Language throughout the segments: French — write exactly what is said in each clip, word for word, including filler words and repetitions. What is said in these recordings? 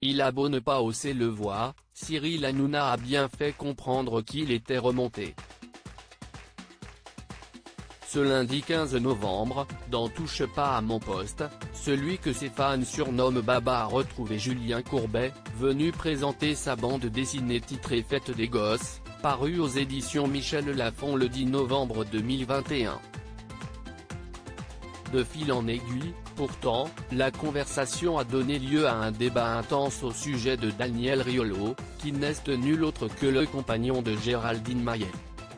Il a beau ne pas hausser le voix, Cyril Hanouna a bien fait comprendre qu'il était remonté. Ce lundi quinze novembre, dans Touche pas à mon poste, celui que ses fans surnomment Baba a retrouvé Julien Courbet, venu présenter sa bande dessinée titrée Fête des Gosses, parue aux éditions Michel Lafon le dix novembre deux mille vingt et un. De fil en aiguille, pourtant, la conversation a donné lieu à un débat intense au sujet de Daniel Riolo, qui n'est nul autre que le compagnon de Géraldine Maillet.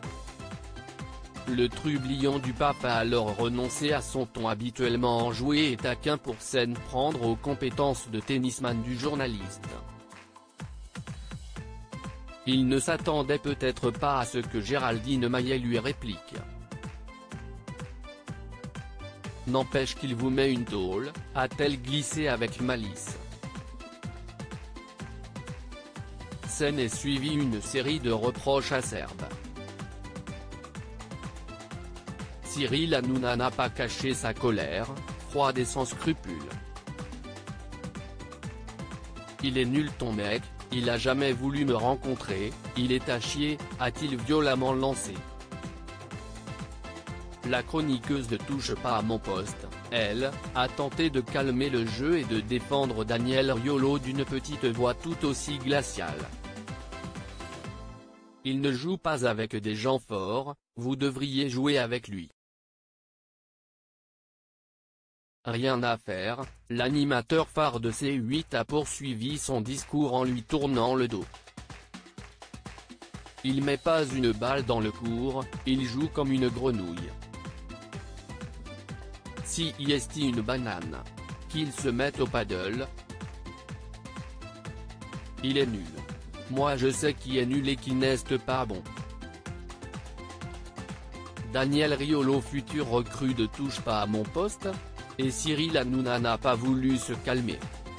Le trublion du pape a alors renoncé à son ton habituellement enjoué et taquin pour s'en prendre aux compétences de tennisman du journaliste. Il ne s'attendait peut-être pas à ce que Géraldine Maillet lui réplique. N'empêche qu'il vous met une tôle, a-t-elle glissé avec malice. S'en est suivi une série de reproches acerbes. Cyril Hanouna n'a pas caché sa colère, froide et sans scrupules. Il est nul ton mec, il a jamais voulu me rencontrer, il est à chier, a-t-il violemment lancé. La chroniqueuse de Touche pas à mon poste, elle, a tenté de calmer le jeu et de défendre Daniel Riolo d'une petite voix tout aussi glaciale. Il ne joue pas avec des gens forts, vous devriez jouer avec lui. Rien à faire, l'animateur phare de C huit a poursuivi son discours en lui tournant le dos. Il met pas une balle dans le cours, il joue comme une grenouille. Si y est une banane. Qu'il se mette au paddle. Il est nul. Moi je sais qui est nul et qui n'est pas bon. Daniel Riolo, futur recrue de Touche pas à mon poste, et Cyril Hanouna n'a pas voulu se calmer.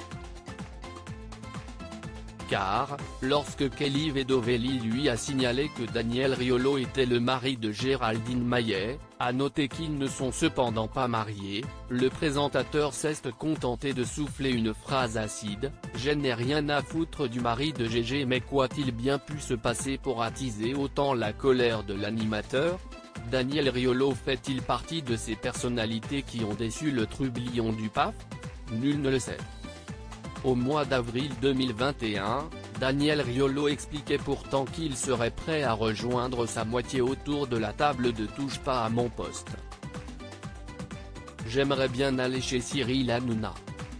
Car, lorsque Kelly Vedovelli lui a signalé que Daniel Riolo était le mari de Géraldine Maillet, à noter qu'ils ne sont cependant pas mariés, le présentateur s'est contenté de souffler une phrase acide, « Je n'ai rien à foutre du mari de Gégé » mais quoi-t-il bien pu se passer pour attiser autant la colère de l'animateur? Daniel Riolo fait-il partie de ces personnalités qui ont déçu le trublion du pape? Nul ne le sait. Au mois d'avril deux mille vingt et un, Daniel Riolo expliquait pourtant qu'il serait prêt à rejoindre sa moitié autour de la table de Touche pas à mon poste. J'aimerais bien aller chez Cyril Hanouna.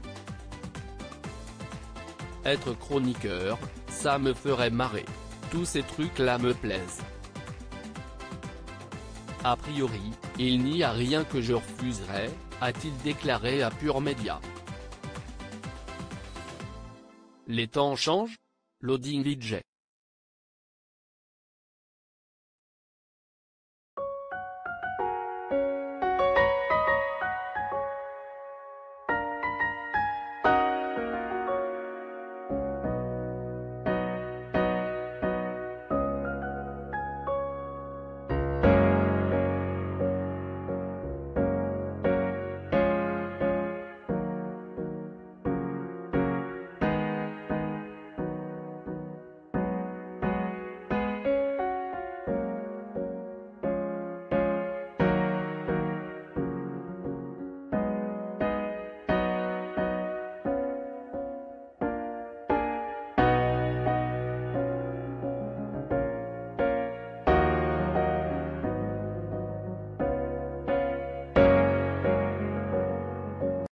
Être chroniqueur, ça me ferait marrer. Tous ces trucs-là me plaisent. A priori, il n'y a rien que je refuserais, a-t-il déclaré à Pure Média. Les temps changent? Loading V J.